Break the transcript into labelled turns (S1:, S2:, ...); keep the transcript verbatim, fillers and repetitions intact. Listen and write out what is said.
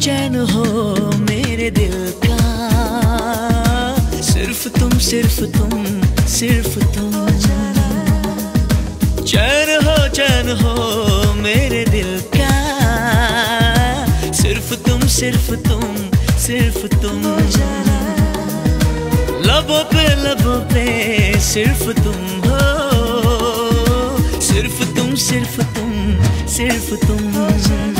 S1: चैन हो मेरे दिल का, सिर्फ तुम सिर्फ तुम सिर्फ तुम। चैन हो चैन हो मेरे दिल का, सिर्फ तुम सिर्फ तुम सिर्फ तुम। लबों पे लबों पे सिर्फ तुम हो, सिर्फ तुम सिर्फ तुम सिर्फ तुम।